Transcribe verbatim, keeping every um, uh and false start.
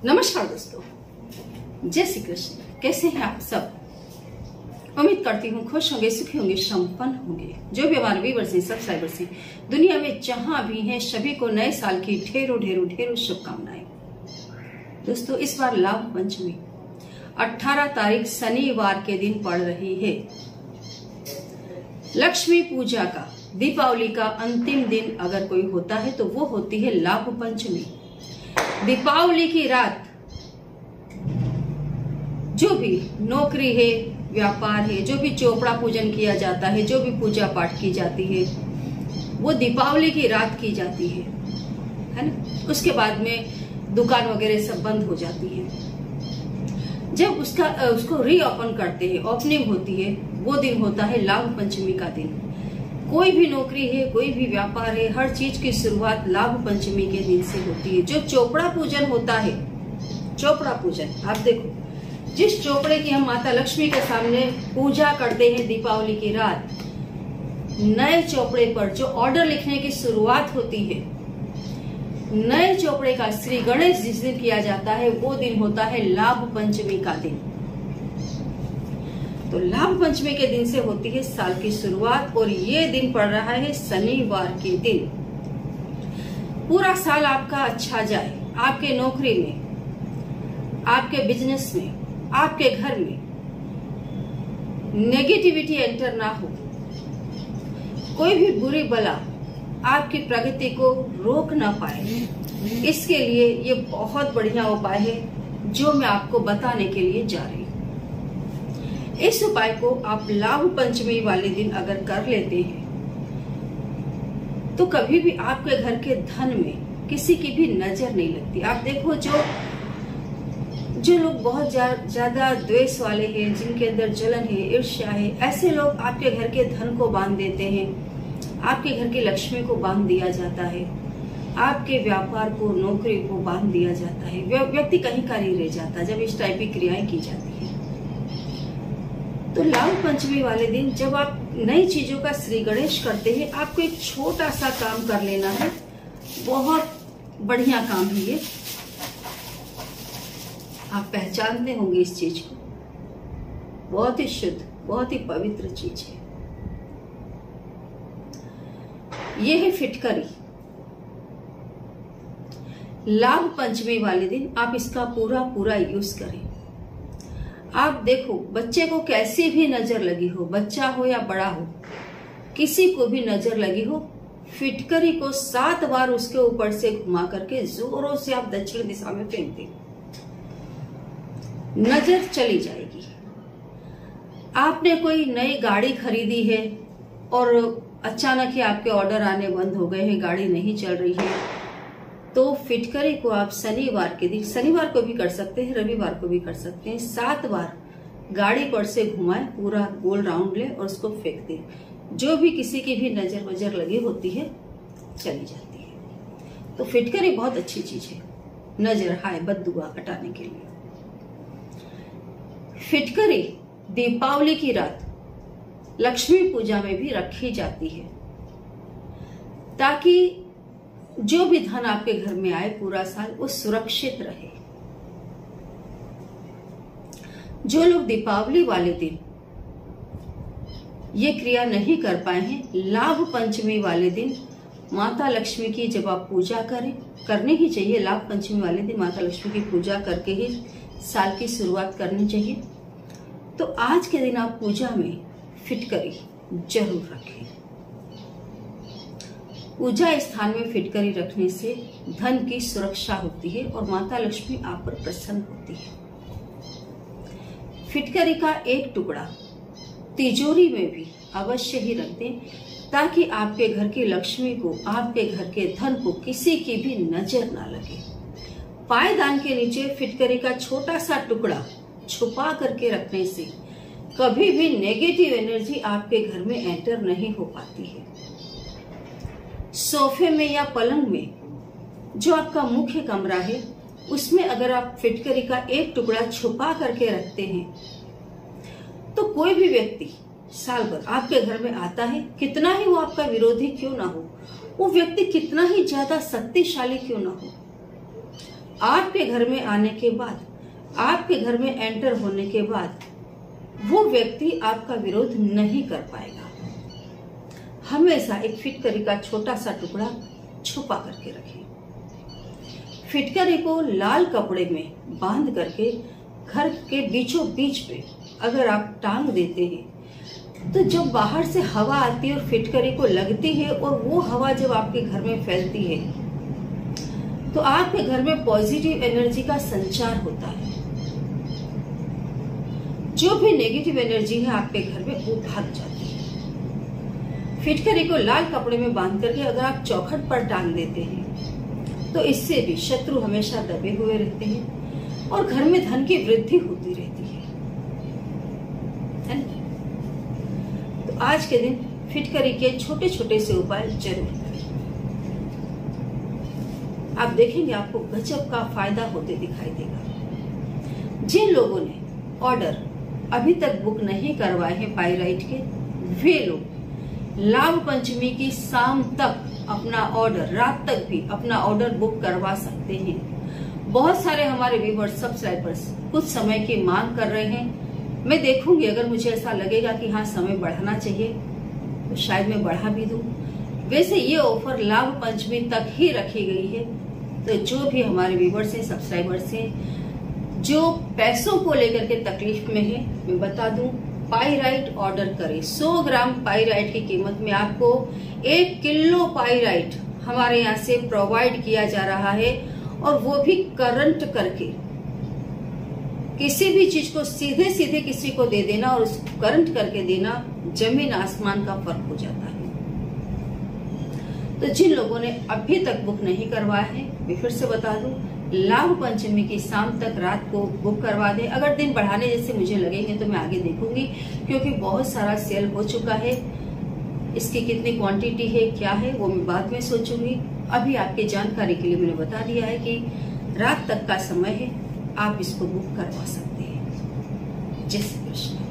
नमस्कार दोस्तों, जय श्री कृष्ण। कैसे हैं आप सब? उम्मीद करती हूँ खुश होंगे, सुखी होंगे, संपन्न होंगे। जो भी हमारे व्यूअर्स हैं, सब्सक्राइबर्स हैं, दुनिया में जहां भी हैं, सभी को नए साल की ढेरों ढेरों ढेरों शुभकामनाएं। दोस्तों, इस बार लाभ पंचमी अठारह तारीख शनिवार के दिन पड़ रही है। लक्ष्मी पूजा का, दीपावली का अंतिम दिन अगर कोई होता है तो वो होती है लाभ पंचमी। दीपावली की रात जो भी नौकरी है, व्यापार है, जो भी चोपड़ा पूजन किया जाता है, जो भी पूजा पाठ की जाती है, वो दीपावली की रात की जाती है, है ना। उसके बाद में दुकान वगैरह सब बंद हो जाती है। जब उसका उसको रीओपन करते हैं, ओपनिंग होती है, वो दिन होता है लाभ पंचमी का दिन। कोई भी नौकरी है, कोई भी व्यापार है, हर चीज की शुरुआत लाभ पंचमी के दिन से होती है। जो चोपड़ा पूजन होता है, चोपड़ा पूजन, आप देखो, जिस चोपड़े की हम माता लक्ष्मी के सामने पूजा करते हैं दीपावली की रात, नए चोपड़े पर जो ऑर्डर लिखने की शुरुआत होती है, नए चोपड़े का श्री गणेश जिस दिन किया जाता है, वो दिन होता है लाभ पंचमी का दिन। तो लाभ पंचमी के दिन से होती है साल की शुरुआत, और ये दिन पड़ रहा है शनिवार के दिन। पूरा साल आपका अच्छा जाए, आपके नौकरी में, आपके बिजनेस में, आपके घर में नेगेटिविटी एंटर ना हो, कोई भी बुरी बला आपकी प्रगति को रोक ना पाए। इसके लिए ये बहुत बढ़िया उपाय है जो मैं आपको बताने के लिए जा रही हूँ। इस उपाय को आप लाभ पंचमी वाले दिन अगर कर लेते हैं तो कभी भी आपके घर के धन में किसी की भी नजर नहीं लगती। आप देखो, जो जो लोग बहुत ज्यादा द्वेष वाले हैं, जिनके अंदर जलन है, ईर्ष्या है, ऐसे लोग आपके घर के धन को बांध देते हैं, आपके घर की लक्ष्मी को बांध दिया जाता है, आपके व्यापार को, नौकरी को बांध दिया जाता है। व्यक्ति कहीं का नहीं रह जाता जब इस टाइप की क्रियाएं की जाती है। तो लाभ पंचमी वाले दिन जब आप नई चीजों का श्री गणेश करते हैं, आपको एक छोटा सा काम कर लेना है। बहुत बढ़िया काम है ये, आप पहचानते होंगे इस चीज को। बहुत ही शुद्ध, बहुत ही पवित्र चीज है ये है फिटकरी। लाभ पंचमी वाले दिन आप इसका पूरा पूरा यूज करें। आप देखो, बच्चे को कैसी भी नजर लगी हो, बच्चा हो या बड़ा हो, किसी को भी नजर लगी हो, फिटकरी को सात बार उसके ऊपर से घुमा करके जोरों से आप दक्षिण दिशा में फेंक दें, नजर चली जाएगी। आपने कोई नई गाड़ी खरीदी है और अचानक ही आपके ऑर्डर आने बंद हो गए हैं, गाड़ी नहीं चल रही है, तो फिटकरी को आप शनिवार के दिन, शनिवार को भी कर सकते हैं, रविवार को भी कर सकते हैं, सात बार गाड़ी पर से घुमाएं, पूरा गोल राउंड ले और उसको फेंक दें। जो भी किसी की भी नजर वजर लगी होती है, चली जाती है। तो फिटकरी बहुत अच्छी चीज है नजर, हाय, बददुआ हटाने के लिए। फिटकरी दीपावली की रात लक्ष्मी पूजा में भी रखी जाती है, ताकि जो भी धन आपके घर में आए पूरा साल वो सुरक्षित रहे। जो लोग दीपावली वाले दिन ये क्रिया नहीं कर पाए हैं, लाभ पंचमी वाले दिन माता लक्ष्मी की जब आप पूजा करें, करनी ही चाहिए। लाभ पंचमी वाले दिन माता लक्ष्मी की पूजा करके ही साल की शुरुआत करनी चाहिए। तो आज के दिन आप पूजा में फिटकरी जरूर रखें। पूजा स्थान में फिटकरी रखने से धन की सुरक्षा होती है और माता लक्ष्मी आप पर प्रसन्न होती है। फिटकरी का एक टुकड़ा तिजोरी में भी अवश्य ही रख दें, ताकि आपके घर की लक्ष्मी को, आपके घर के धन को किसी की भी नजर ना लगे। पायदान के नीचे फिटकरी का छोटा सा टुकड़ा छुपा करके रखने से कभी भी नेगेटिव एनर्जी आपके घर में एंटर नहीं हो पाती है। सोफे में या पलंग में, जो आपका मुख्य कमरा है, उसमें अगर आप फिटकरी का एक टुकड़ा छुपा करके रखते हैं, तो कोई भी व्यक्ति साल भर आपके घर में आता है, कितना ही वो आपका विरोधी क्यों ना हो, वो व्यक्ति कितना ही ज्यादा शक्तिशाली क्यों ना हो, आपके घर में आने के बाद, आपके घर में एंटर होने के बाद वो व्यक्ति आपका विरोध नहीं कर पाएगा। हमेशा एक फिटकरी का छोटा सा टुकड़ा छुपा करके रखें। फिटकरी को लाल कपड़े में बांध करके घर के बीचों बीच पे अगर आप टांग देते हैं तो जब बाहर से हवा आती है और फिटकरी को लगती है और वो हवा जब आपके घर में फैलती है तो आपके घर में पॉजिटिव एनर्जी का संचार होता है। जो भी नेगेटिव एनर्जी है आपके घर में वो भाग जाती है। फिटकरी को लाल कपड़े में बांध करके अगर आप चौखट पर टांग देते हैं तो इससे भी शत्रु हमेशा दबे हुए रहते हैं और घर में धन की वृद्धि होती रहती है। तो आज के दिन फिटकरी के छोटे छोटे से उपाय जरूर करें। आप देखेंगे आपको गजब का फायदा होते दिखाई देगा। जिन लोगों ने ऑर्डर अभी तक बुक नहीं करवाए हैं पाइराइट के, वे लोग लाभ पंचमी की शाम तक अपना ऑर्डर, रात तक भी अपना ऑर्डर बुक करवा सकते हैं। बहुत सारे हमारे व्यूअर्स, सब्सक्राइबर्स कुछ समय की मांग कर रहे हैं। मैं देखूंगी, अगर मुझे ऐसा लगेगा कि हाँ समय बढ़ाना चाहिए तो शायद मैं बढ़ा भी दूं। वैसे ये ऑफर लाभ पंचमी तक ही रखी गई है। तो जो भी हमारे व्यूअर्स हैं, सब्सक्राइबर्स हैं, जो पैसों को लेकर के तकलीफ में है, मैं बता दूं पाइराइट ऑर्डर करें। सौ ग्राम पाइराइट की कीमत में आपको एक किलो पाइराइट हमारे यहाँ से प्रोवाइड किया जा रहा है और वो भी करंट करके। किसी भी चीज को सीधे सीधे किसी को दे देना और उसको करंट करके देना, जमीन आसमान का फर्क हो जाता है। तो जिन लोगों ने अभी तक बुक नहीं करवाया है, मैं फिर से बता दूं, लाभ पंचमी की शाम तक रात को बुक करवा दें। अगर दिन बढ़ाने जैसे मुझे लगेंगे तो मैं आगे देखूंगी, क्योंकि बहुत सारा सेल हो चुका है। इसकी कितनी क्वांटिटी है, क्या है, वो मैं बाद में सोचूंगी। अभी आपकी जानकारी के लिए मैंने बता दिया है कि रात तक का समय है, आप इसको बुक करवा सकते हैं। जय श्री कृष्ण।